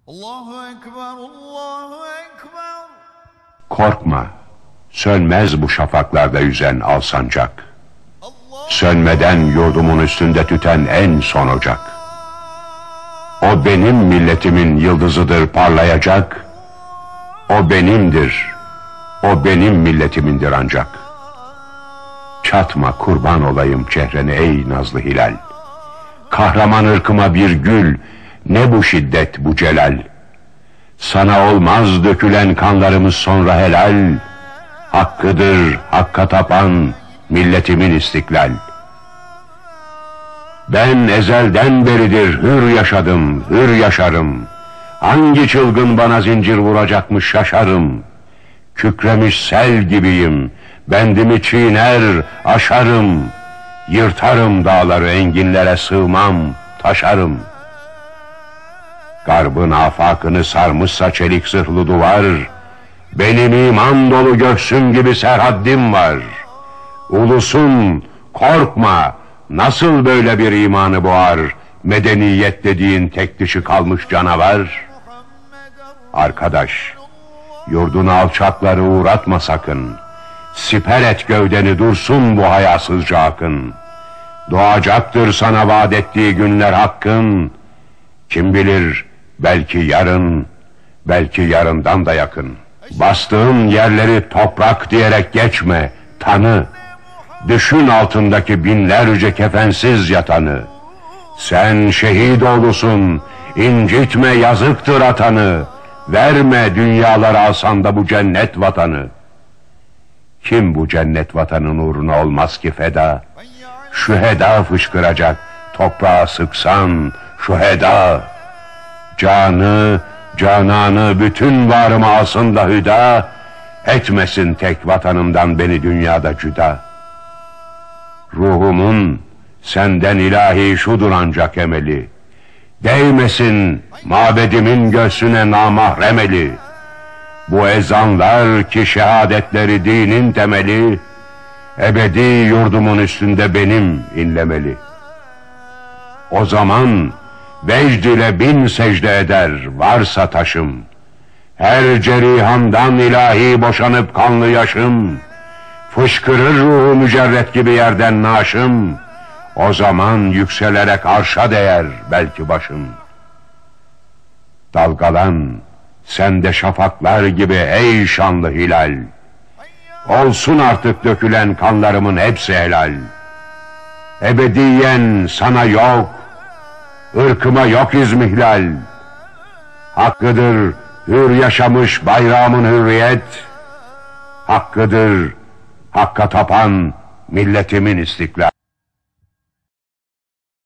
Allahu Ekber, Allahu Ekber. Korkma, sönmez bu şafaklarda yüzen al sancak. Sönmeden yurdumun üstünde tüten en son ocak. O benim milletimin yıldızıdır parlayacak. O benimdir, o benim milletimindir ancak. Çatma kurban olayım çehrene ey nazlı hilal. Kahraman ırkıma bir gül, ne bu şiddet bu celal. Sana olmaz dökülen kanlarımız sonra helal. Hakkıdır hakka tapan milletimin istiklal. Ben ezelden beridir hür yaşadım, hür yaşarım. Hangi çılgın bana zincir vuracakmış şaşarım. Kükremiş sel gibiyim, bendimi çiğner, aşarım. Yırtarım dağları, enginlere sığmam, taşarım. Garbın afakını sarmışsa çelik zırhlı duvar, benim iman dolu göğsüm gibi serhaddim var. Ulusun, korkma, nasıl böyle bir imanı boğar, medeniyet dediğin tek dişi kalmış canavar? Arkadaş, yurdunu alçakları uğratma sakın. Siper et gövdeni, dursun bu hayasızca akın. Doğacaktır sana vaat ettiği günler hakkın. Kim bilir, belki yarın, belki yarından da yakın. Bastığın yerleri toprak diyerek geçme, tanı. Düşün altındaki binlerce kefensiz yatanı. Sen şehit oğlusun, incitme yazıktır atanı. Verme dünyalara alsan da bu cennet vatanı. Kim bu cennet vatanın uğruna olmaz ki feda? Şüheda fışkıracak, toprağa sıksan şüheda. Canı, cananı, bütün varımı alsın da hüda. Etmesin tek vatanımdan beni dünyada cüda. Ruhumun senden ilahi şudur ancak emeli. Değmesin mabedimin göğsüne namahrem eli. Bu ezanlar ki şehadetleri dinin temeli, ebedi yurdumun üstünde benim inlemeli. O zaman vecd ile bin secde eder varsa taşım. Her cerihamdan ilahi boşanıp kanlı yaşım. Fışkırır ruhu mücerret gibi yerden naşım. O zaman yükselerek arşa değer belki başım. Dalgalan sen de şafaklar gibi ey şanlı hilal. Olsun artık dökülen kanlarımın hepsi helal. Ebediyen sana yok, ırkıma yok izmihlal. Hakkıdır hür yaşamış bayrağımın hürriyet. Hakkıdır hakka tapan milletimin istiklal.